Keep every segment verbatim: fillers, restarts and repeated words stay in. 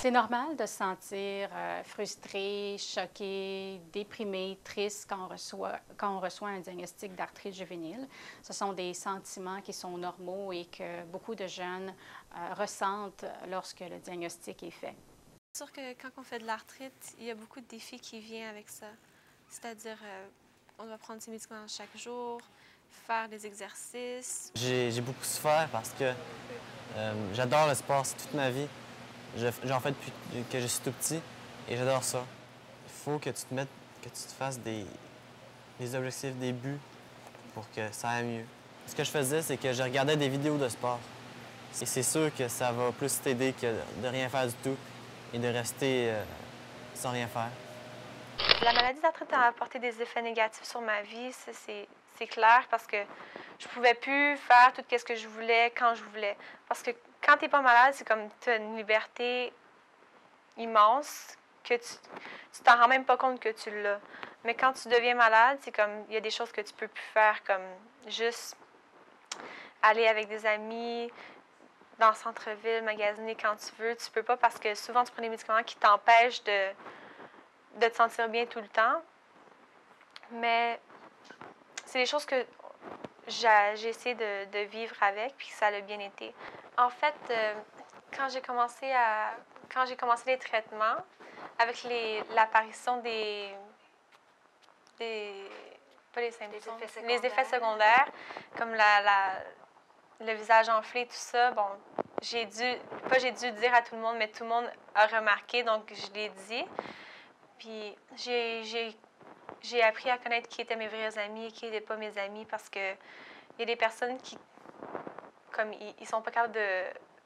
C'est normal de se sentir euh, frustré, choqué, déprimé, triste quand on reçoit, quand on reçoit un diagnostic d'arthrite juvénile. Ce sont des sentiments qui sont normaux et que beaucoup de jeunes euh, ressentent lorsque le diagnostic est fait. C'est sûr que quand on fait de l'arthrite, il y a beaucoup de défis qui viennent avec ça. C'est-à-dire, euh, on doit prendre ses médicaments chaque jour, faire des exercices. J'ai beaucoup souffert parce que euh, j'adore le sport, c'est toute ma vie. J'en fais depuis que je suis tout petit et j'adore ça. Il faut que tu te mettes, que tu te fasses des, des objectifs, des buts pour que ça aille mieux. Ce que je faisais, c'est que je regardais des vidéos de sport. Et c'est sûr que ça va plus t'aider que de rien faire du tout et de rester euh, sans rien faire. La maladie d'arthrite a apporté des effets négatifs sur ma vie, c'est clair, parce que je pouvais plus faire tout ce que je voulais quand je voulais. Parce que quand tu n'es pas malade, c'est comme tu as une liberté immense que tu t'en rends même pas compte que tu l'as. Mais quand tu deviens malade, c'est comme il y a des choses que tu peux plus faire, comme juste aller avec des amis dans le centre-ville, magasiner quand tu veux. Tu peux pas parce que souvent tu prends des médicaments qui t'empêchent de, de te sentir bien tout le temps. Mais c'est des choses que j'ai essayé de, de vivre avec, puis ça a bien été. En fait, euh, quand j'ai commencé à quand j'ai commencé les traitements, avec l'apparition des, des pas les symptômes, les effets les effets secondaires, comme la, la, le visage enflé, tout ça, bon, j'ai dû, pas j'ai dû dire à tout le monde, mais tout le monde a remarqué, donc je l'ai dit. Puis j'ai J'ai appris à connaître qui étaient mes vrais amis et qui n'étaient pas mes amis parce que il y a des personnes qui, comme ils, ils sont pas capables de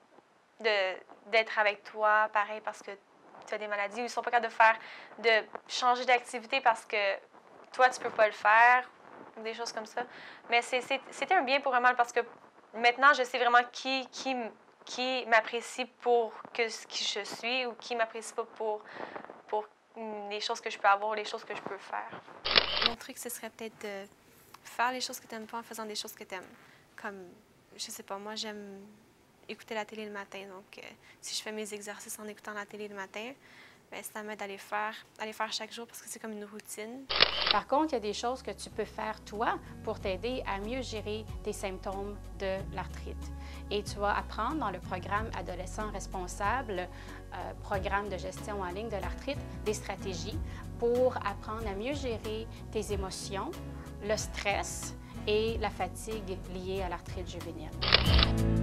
d'être avec toi, pareil, parce que tu as des maladies, ou ils sont pas capables de faire, de changer d'activité parce que toi, tu peux pas le faire, ou des choses comme ça. Mais c'était un bien pour un mal parce que maintenant, je sais vraiment qui, qui, qui m'apprécie pour que, qui je suis ou qui m'apprécie pas pour, pour les choses que je peux avoir, les choses que je peux faire. Mon truc, ce serait peut-être de faire les choses que tu n'aimes pas en faisant des choses que tu aimes. Comme, je sais pas, moi, j'aime écouter la télé le matin. Donc, euh, si je fais mes exercices en écoutant la télé le matin, bien, ça m'aide à les faire, à les faire chaque jour parce que c'est comme une routine. Par contre, il y a des choses que tu peux faire, toi, pour t'aider à mieux gérer tes symptômes de l'arthrite. Et tu vas apprendre dans le programme Adolescents responsables, euh, programme de gestion en ligne de l'arthrite, des stratégies pour apprendre à mieux gérer tes émotions, le stress et la fatigue liée à l'arthrite juvénile.